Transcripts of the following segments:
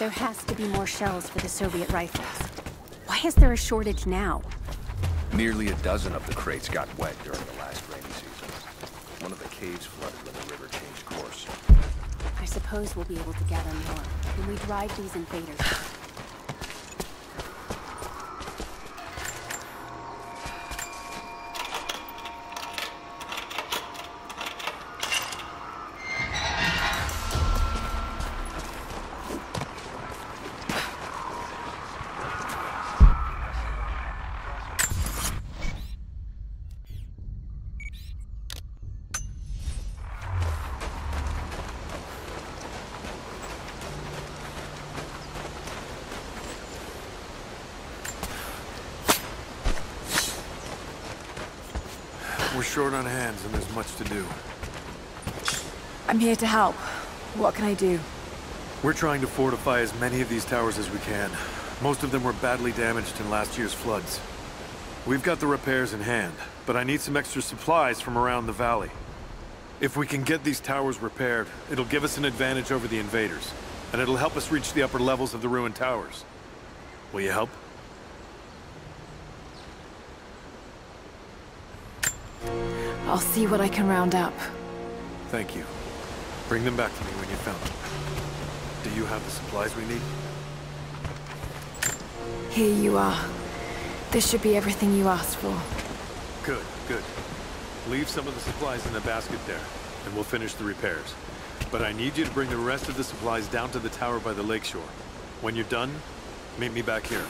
There has to be more shells for the Soviet rifles. Why is there a shortage now? Nearly a dozen of the crates got wet during the last rainy season. One of the caves flooded when the river changed course. I suppose we'll be able to gather more when we drive these invaders. We're short on hands and there's much to do. I'm here to help. What can I do? We're trying to fortify as many of these towers as we can. Most of them were badly damaged in last year's floods. We've got the repairs in hand, but I need some extra supplies from around the valley. If we can get these towers repaired, it'll give us an advantage over the invaders, and it'll help us reach the upper levels of the ruined towers. Will you help? I'll see what I can round up. Thank you. Bring them back to me when you found them. Do you have the supplies we need? Here you are. This should be everything you asked for. Good, good. Leave some of the supplies in the basket there, and we'll finish the repairs. But I need you to bring the rest of the supplies down to the tower by the lakeshore. When you're done, meet me back here.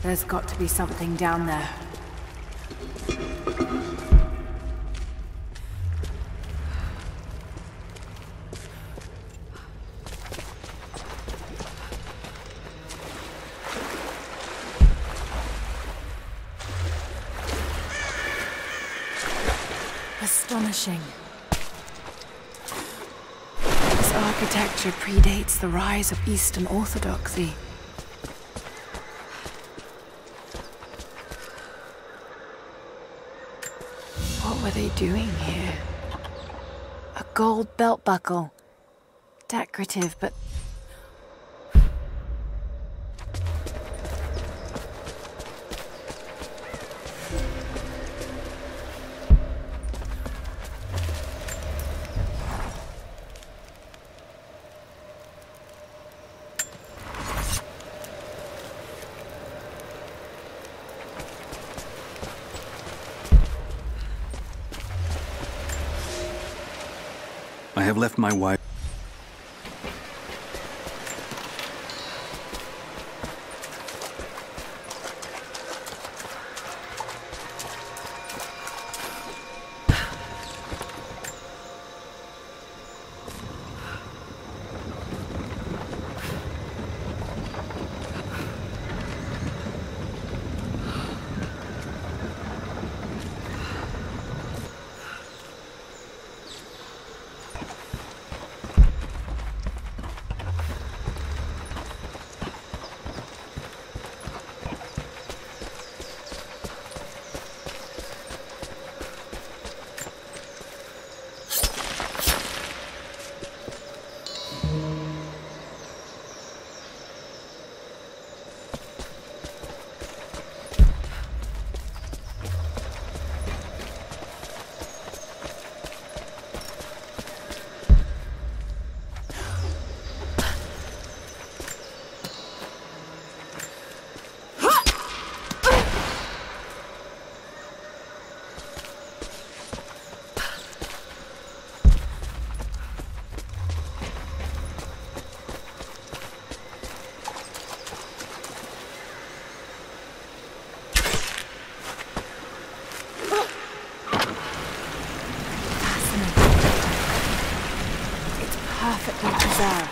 There's got to be something down there. Astonishing. This architecture predates the rise of Eastern Orthodoxy. What were they doing here? A gold belt buckle. Decorative, but... I have left my wife. Perfectly preserved.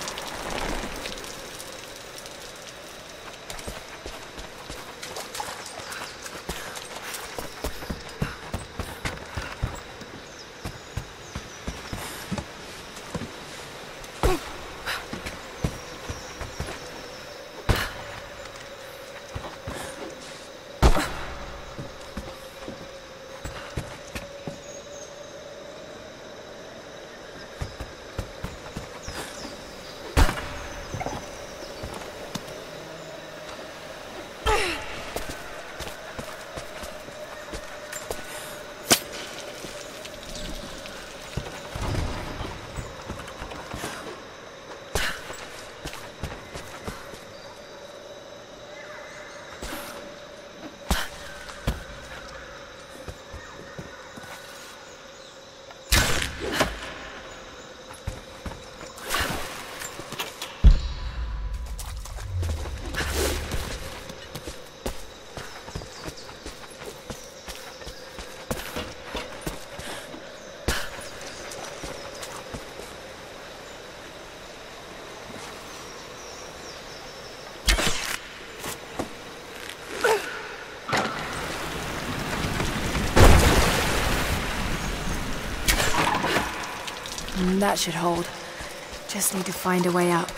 That should hold. Just need to find a way up.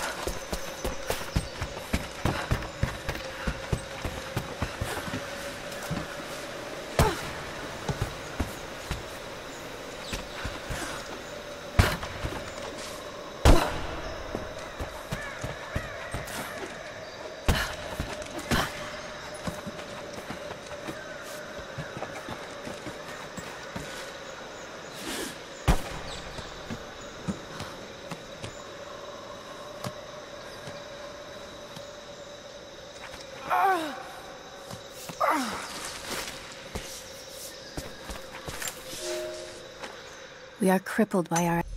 We are crippled by our...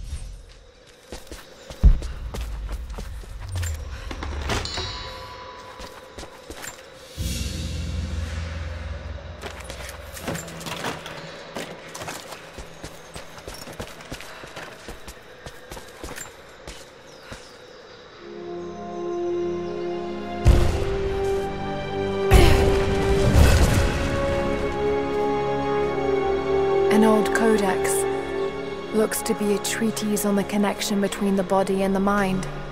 old codex. Looks to be a treatise on the connection between the body and the mind.